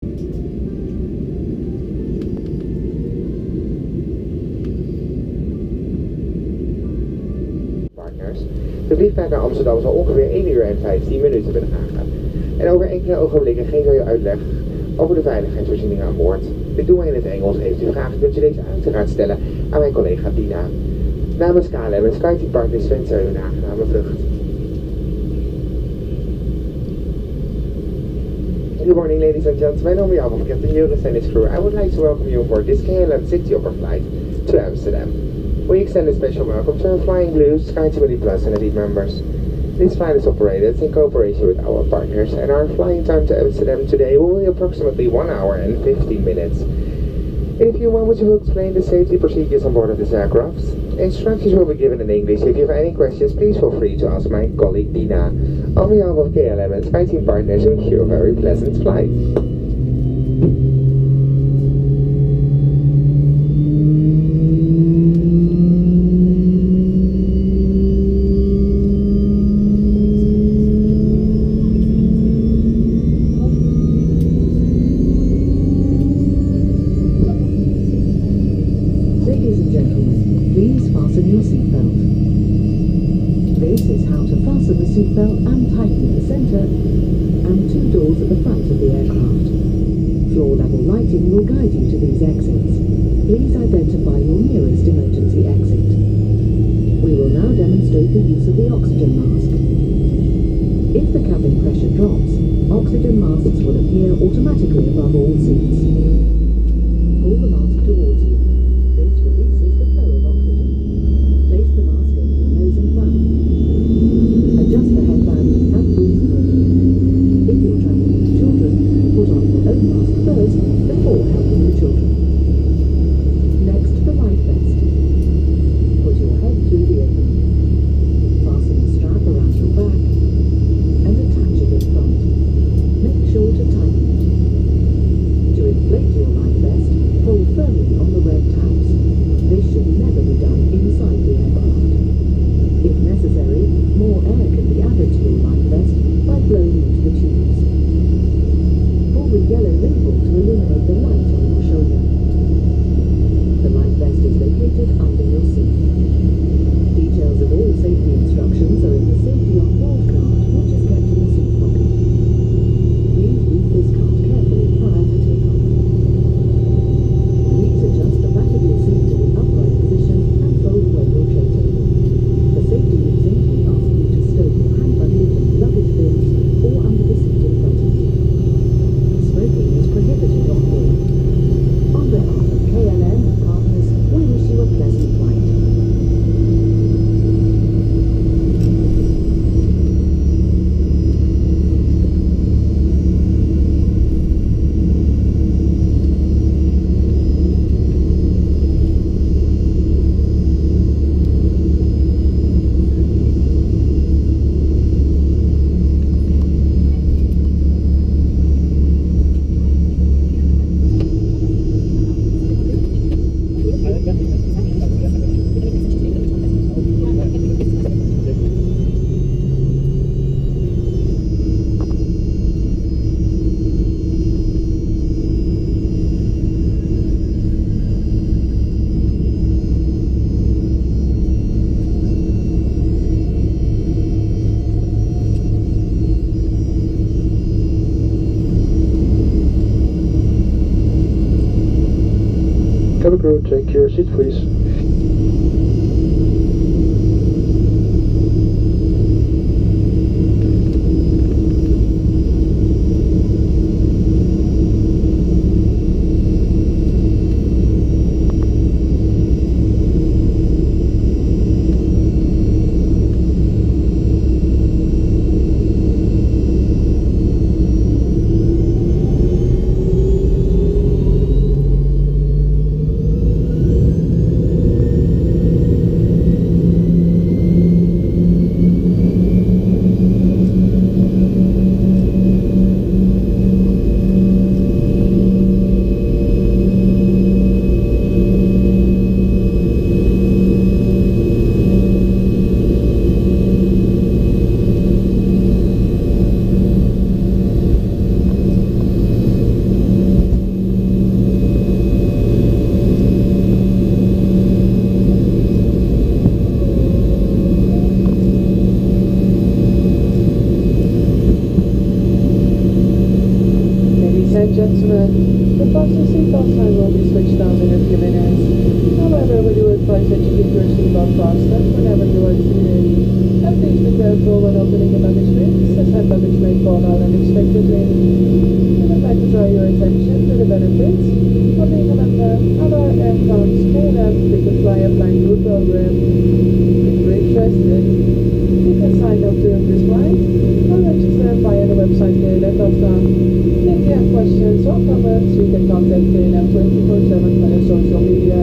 De vliegtuig naar Amsterdam zal ongeveer 1 uur en 15 minuten bedragen. En over enkele ogenblikken geven we u uitleg over de veiligheidsvoorzieningen aan boord. Dit doen we in het Engels. Heeft u vragen, kunt u deze uiteraard stellen aan mijn collega Dina. Namens KLM en SkyTeam Partners wensen we u een aangename vlucht. Good morning, ladies and gentlemen. On behalf of Captain Joris and his crew, I would like to welcome you aboard this KLM City Hopper flight to Amsterdam. We extend a special welcome to our Flying Blue, SkyTeam Plus and Elite members. This flight is operated in cooperation with our partners, and our flying time to Amsterdam today will be approximately 1 hour and 15 minutes. In a few moments we will explain the safety procedures on board of this aircraft. Instructions will be given in English. If you have any questions, please feel free to ask my colleague Dina. On behalf of KLM and SkyTeam Partners, we wish you a very pleasant flight. Ladies and gentlemen, please fasten your seatbelt. This is how to fasten the seatbelt and tighten in the centre, and 2 doors at the front of the aircraft. Floor level lighting will guide you to these exits. Please identify your nearest emergency exit. We will now demonstrate the use of the oxygen mask. If the cabin pressure drops, oxygen masks will appear automatically above all seats. Pull the mask towards you. This releases the flow of oxygen. Place the mask over your nose and mouth. Adjust the headband and breathe normally. If you're traveling with children, put on your own mask first before helping the children. Next, the life vest. Put your head through the opening. Fasten the strap around your back and attach it in front. Make sure to tighten it. To inflate your life vest, hold firmly on the red tabs. This should never be done inside the aircraft. If necessary, more air can be added to your life vest by blowing into the tubes. Pull the yellow label to illuminate the light on your shoulder. The life vest is located under your seat. Details of all safety instructions are in the Safety on Board card, which is kept in the seat pocket. Please read this card carefully prior to takeoff. Please adjust the back of your seat to the upright position and fold away your tray table. For safety reasons, we ask you to stow your hand luggage in luggage bins or under the seat in front of you. Smoking is prohibited on board. On behalf of KLM and partners, we wish you a pleasant flight. Cabin crew, take your seat please. gentlemen, the fasten seatbelt sign will be switched on in a few minutes. However, we do advise that you keep your seatbelt fastened whenever you are seated. And please be careful when opening the luggage bins, as hand luggage may fall out unexpectedly. We would like to draw your attention to the benefits of being a member of our aircraft's KLM Frequent Flyer Flying Blue program. If you're interested, you can sign up during this flight or register via the website KLM.com. If you have questions or comments, you can contact KLM 24/7 via social media.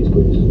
seats, please.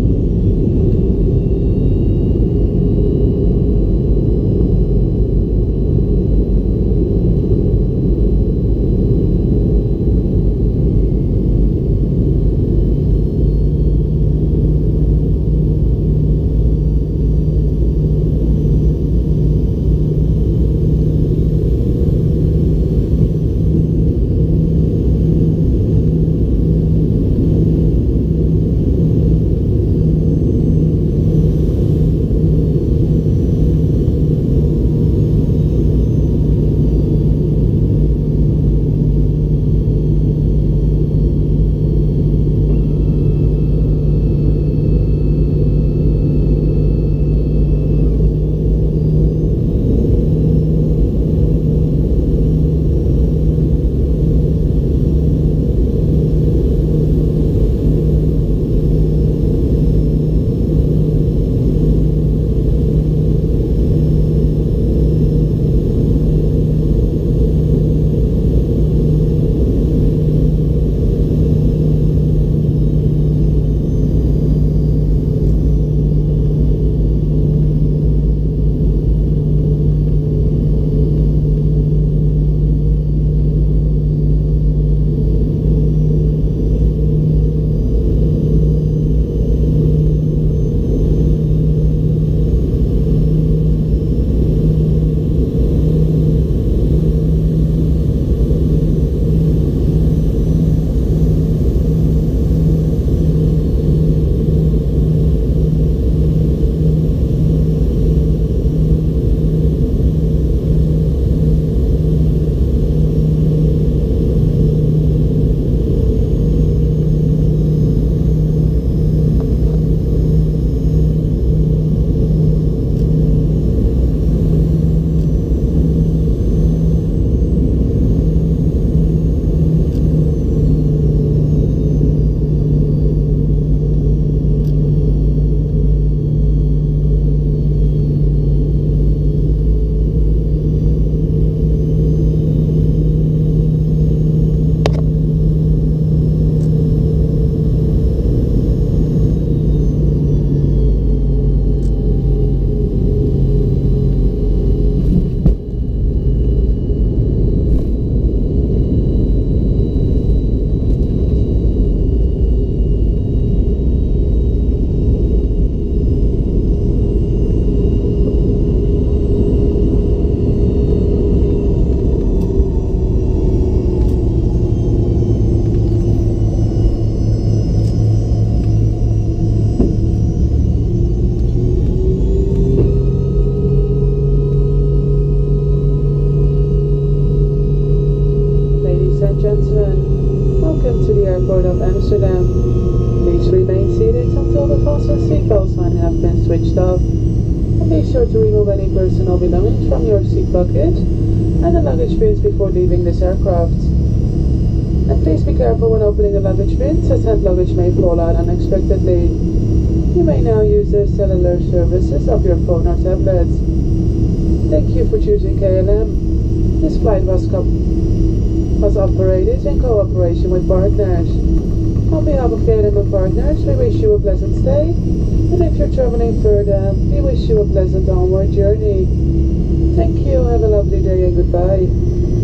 Amsterdam. Please remain seated until the fasten seatbelt sign has been switched off. And be sure to remove any personal belongings from your seat pocket and the luggage bins before leaving this aircraft. And please be careful when opening the luggage bins, as hand luggage may fall out unexpectedly. You may now use the cellular services of your phone or tablet. Thank you for choosing KLM. This flight was operated in cooperation with partners. On behalf of KLM and partners, we wish you a pleasant stay, and if you're traveling further, we wish you a pleasant onward journey. Thank you, have a lovely day and goodbye.